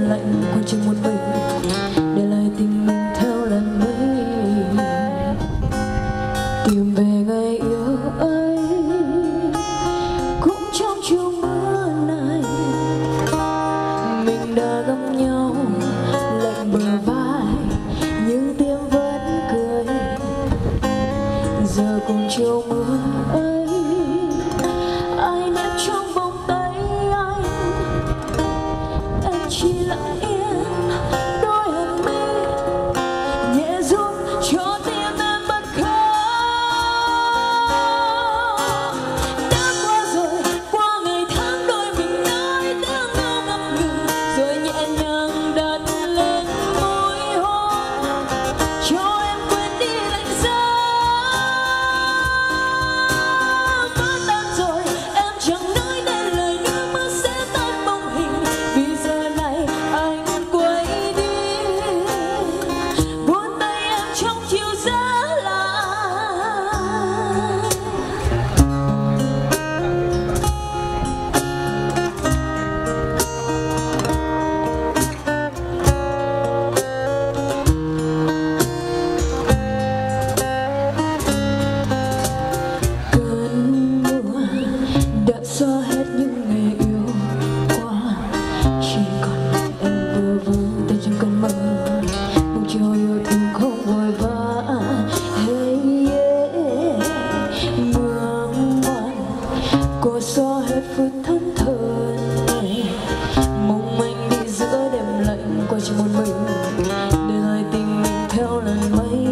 lạnh quên trong một mình, để lại tình mình theo lần mấy. Tìm về ngày yêu ấy cũng trong chiều mưa này, mình đã gặp nhau lạnh bờ vai nhưng tim vẫn cười. Giờ cùng chiều mưa ấy ai ném trong vòng tay anh, em chỉ lặng yên đôi hàng mi nhẹ run cho tim em bật khóc. Đã qua rồi, qua ngày tháng đôi mình nói tiếng yêu ngập ngừng, rồi nhẹ nhàng đặt lên môi hôn cho em quên đi lạnh giá. Vỡ tan rồi em chẳng nói nên lời, nước mắt sẽ tan bóng hình, vì giờ này anh quay đi buông tay em trong chiều giá lạnh. Cơn mưa đã xóa hết những ngày yêu qua, chỉ còn em vừa vương tay trong cơn mơ, mong cho yêu thương không vội vã. Hey yeah, mưa ngoan cô xóa hết phút thẫn thờ này, mong manh đi giữa đêm lạnh qua chỉ một mình, để lại tình mình theo lần mấy.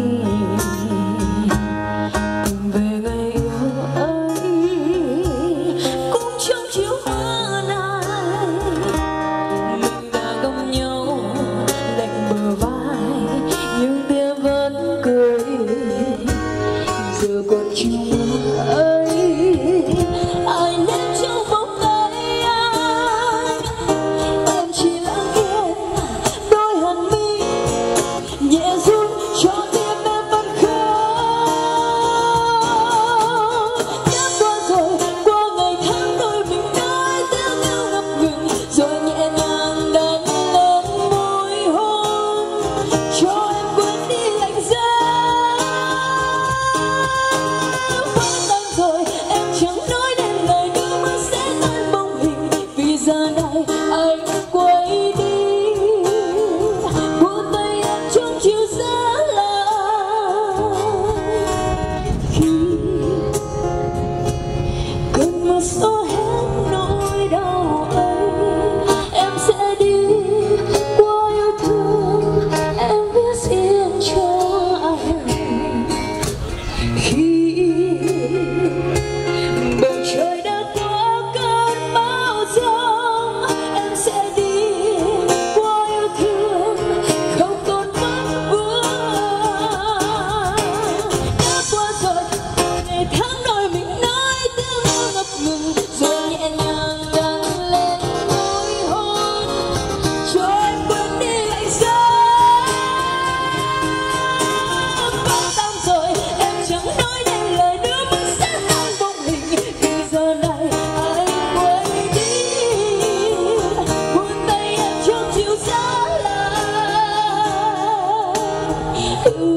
Tìm về ngày yêu ấy cũng trong chiều mưa này, mình đã gặp nhau lạnh bờ vai nhưng tim vẫn cười. Giờ còn chiều mưa ấy ai ném trong vòng tay anh, em chỉ lặng yên đôi hàng mi nhẹ run cho tim em vẫn khóc. Đã qua rồi, qua ngày tháng đôi mình nói tiếng yêu ngập ngừng, rồi nhẹ nhàng đặt lên môi hôn cho em quên đi lạnh giá. Vỡ tan rồi em chẳng nói nên lời, nước mắt sẽ tan bóng hình, vì giờ này anh quay đi buông tay em trong chiều giá lạnh. Khi cơn mưa xóa hết nỗi đau ấy, em sẽ đi qua yêu thương em viết riêng cho anh. Khi bầu trời đã qua cơn bão giông, em sẽ đi qua yêu thương không còn vất vương. Đã qua rồi, ngày tháng đôi mình nói tiếng yêu ngập ngừng, rồi nhẹ nhàng đặt lên môi hôn cho em quên đi lạnh giá. Vỡ tan rồi em chẳng nói nên lời, nước mắt sẽ tan bóng hình, vì giờ này anh quay đi buông tay em trong chiều giá lạnh.